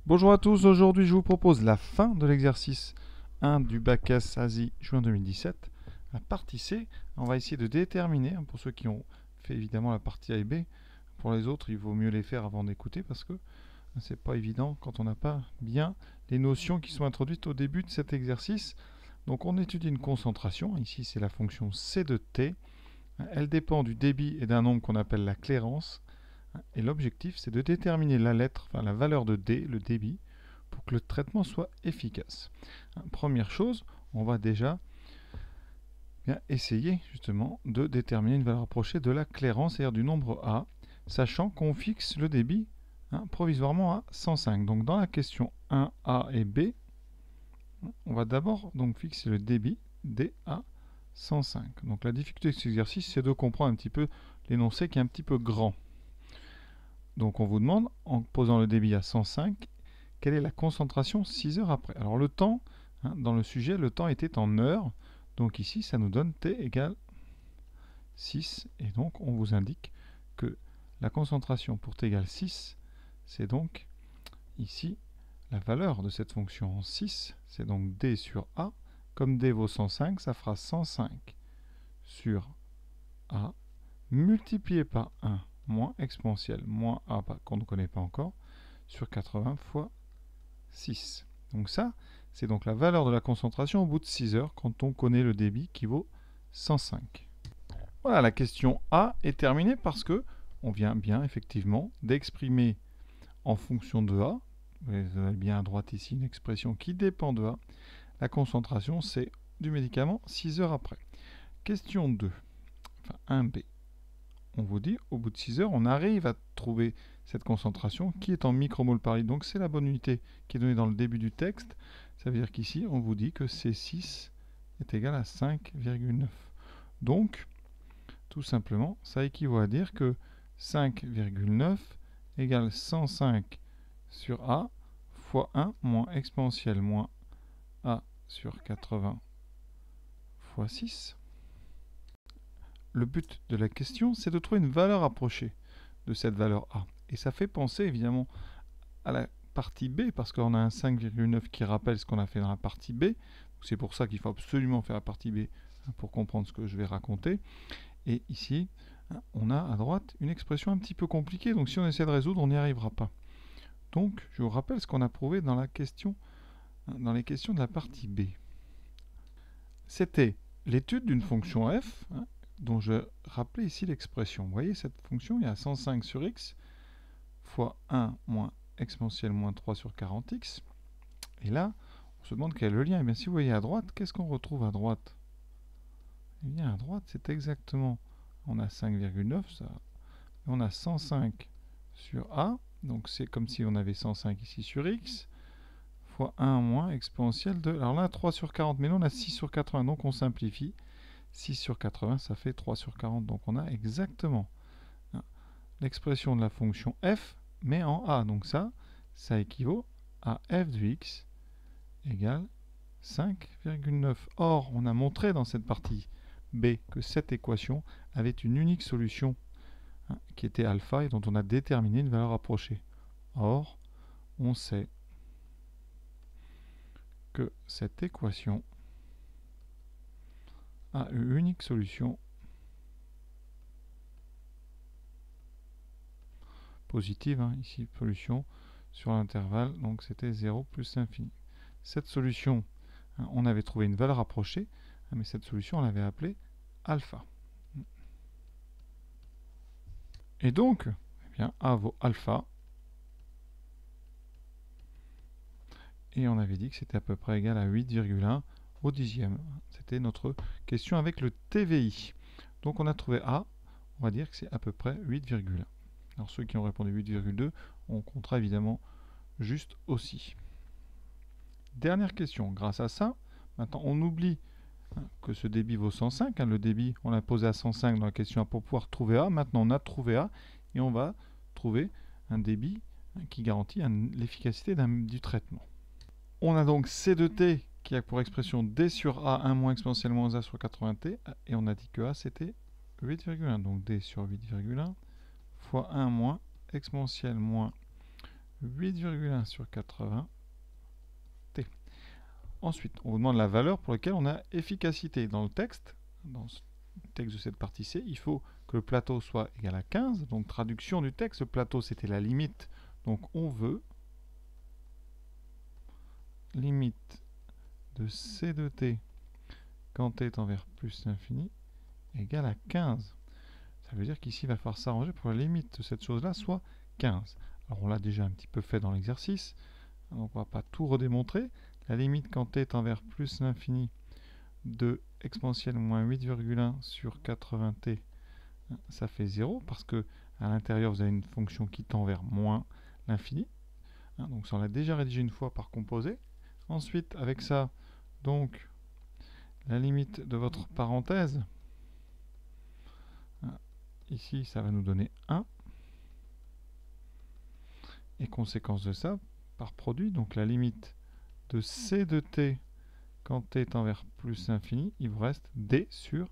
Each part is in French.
Bonjour à tous, aujourd'hui je vous propose la fin de l'exercice 1 du bac S Asie juin 2017. La partie C, on va essayer de déterminer, pour ceux qui ont fait évidemment la partie A et B, pour les autres il vaut mieux les faire avant d'écouter parce que c'est pas évident quand on n'a pas bien les notions qui sont introduites au début de cet exercice. Donc on étudie une concentration, ici c'est la fonction C de T, elle dépend du débit et d'un nombre qu'on appelle la clairance. Et l'objectif, c'est de déterminer la lettre, enfin la valeur de D, le débit, pour que le traitement soit efficace. Première chose, on va déjà essayer justement de déterminer une valeur approchée de la clairance, c'est-à-dire du nombre A, sachant qu'on fixe le débit provisoirement à 105. Donc dans la question 1A et B, on va d'abord donc fixer le débit D à 105. Donc la difficulté de cet exercice, c'est de comprendre un petit peu l'énoncé qui est un petit peu grand. Donc on vous demande, en posant le débit à 105, quelle est la concentration 6 heures après. Alors le temps, dans le sujet, le temps était en heures. Donc ici, ça nous donne T égale 6. Et donc on vous indique que la concentration pour T égale 6, c'est donc ici la valeur de cette fonction en 6. C'est donc D sur A. Comme D vaut 105, ça fera 105 sur A multiplié par 1 moins exponentielle moins A qu'on ne connaît pas encore sur 80 fois 6. Donc ça, c'est donc la valeur de la concentration au bout de 6 heures quand on connaît le débit qui vaut 105. Voilà, la question A est terminée parce que on vient bien effectivement d'exprimer en fonction de A, vous avez bien à droite ici une expression qui dépend de A, la concentration c'est du médicament 6 heures après. Question 2, enfin 1B. On vous dit, au bout de 6 heures, on arrive à trouver cette concentration qui est en micromoles par litre. Donc c'est la bonne unité qui est donnée dans le début du texte. Ça veut dire qu'ici, on vous dit que C6 est égal à 5,9. Donc, tout simplement, ça équivaut à dire que 5,9 égale 105 sur A fois 1 moins exponentielle moins A sur 80 fois 6. Le but de la question, c'est de trouver une valeur approchée de cette valeur A. Et ça fait penser évidemment à la partie B, parce qu'on a un 5,9 qui rappelle ce qu'on a fait dans la partie B. C'est pour ça qu'il faut absolument faire la partie B pour comprendre ce que je vais raconter. Et ici, on a à droite une expression un petit peu compliquée, donc si on essaie de résoudre, on n'y arrivera pas. Donc, je vous rappelle ce qu'on a prouvé dans la question, dans les questions de la partie B. C'était l'étude d'une fonction f, dont je rappelais ici l'expression. Vous voyez cette fonction, il y a 105 sur x fois 1 moins exponentielle moins 3 sur 40x. Et là, on se demande quel est le lien. Et bien si vous voyez à droite, qu'est-ce qu'on retrouve à droite? Eh bien à droite, c'est exactement, on a 5,9, on a 105 sur a, donc c'est comme si on avait 105 ici sur x, fois 1 moins exponentielle de, alors là 3 sur 40, mais là on a 6 sur 80, donc on simplifie. 6 sur 80, ça fait 3 sur 40. Donc on a exactement l'expression de la fonction f, mais en a. Donc ça équivaut à f de x égale 5,9. Or, on a montré dans cette partie B que cette équation avait une unique solution qui était alpha et dont on a déterminé une valeur approchée. Or, on sait que cette équation a une unique solution positive, ici solution sur l'intervalle, donc c'était 0 plus l'infini. Cette solution, on avait trouvé une valeur approchée, mais cette solution, on l'avait appelée alpha. Et donc, eh bien, A vaut alpha, et on avait dit que c'était à peu près égal à 8,1 au dixième. C'était notre question avec le TVI. Donc on a trouvé A, on va dire que c'est à peu près 8,1. Alors ceux qui ont répondu 8,2, on comptera évidemment juste aussi. Dernière question, grâce à ça, maintenant on oublie que ce débit vaut 105. Le débit, on l'a posé à 105 dans la question pour pouvoir trouver A. Maintenant on a trouvé A et on va trouver un débit qui garantit l'efficacité du traitement. On a donc C de T qui a pour expression D sur A 1 moins exponentielle moins A sur 80T et on a dit que A c'était 8,1. Donc D sur 8,1 fois 1 moins exponentielle moins 8,1 sur 80 t. Ensuite, on vous demande la valeur pour laquelle on a efficacité. Dans le texte, dans ce texte de cette partie C, il faut que le plateau soit égal à 15. Donc, traduction du texte, le plateau, c'était la limite. Donc, on veut limite de C de t quand t tend vers plus l'infini égale à 15. Ça veut dire qu'ici, il va falloir s'arranger pour que la limite de cette chose-là soit 15. Alors, on l'a déjà un petit peu fait dans l'exercice. Donc, on ne va pas tout redémontrer. La limite quand t tend vers plus l'infini de exponentielle moins 8,1 sur 80t, ça fait 0, parce que à l'intérieur, vous avez une fonction qui tend vers moins l'infini. Donc, ça, on l'a déjà rédigé une fois par composé. Ensuite, avec ça, donc, la limite de votre parenthèse, ici, ça va nous donner 1. Et conséquence de ça, par produit, donc la limite de c de t quand t tend vers plus l'infini, il vous reste d sur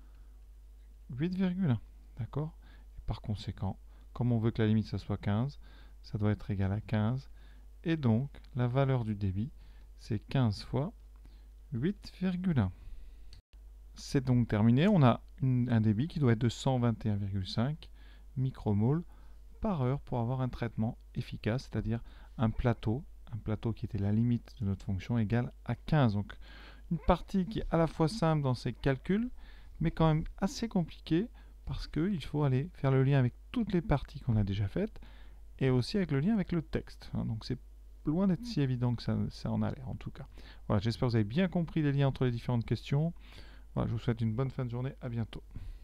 8,1. D'accord? Et par conséquent, comme on veut que la limite ça soit 15, ça doit être égal à 15. Et donc, la valeur du débit, c'est 15 fois 8,1. C'est donc terminé. On a un débit qui doit être de 121,5 micromoles par heure pour avoir un traitement efficace, c'est-à-dire un plateau qui était la limite de notre fonction égale à 15. Donc une partie qui est à la fois simple dans ses calculs, mais quand même assez compliquée parce qu'il faut aller faire le lien avec toutes les parties qu'on a déjà faites et aussi avec le lien avec le texte. Donc c'est loin d'être si évident que ça en a l'air en tout cas. Voilà, j'espère que vous avez bien compris les liens entre les différentes questions. Voilà, je vous souhaite une bonne fin de journée, à bientôt.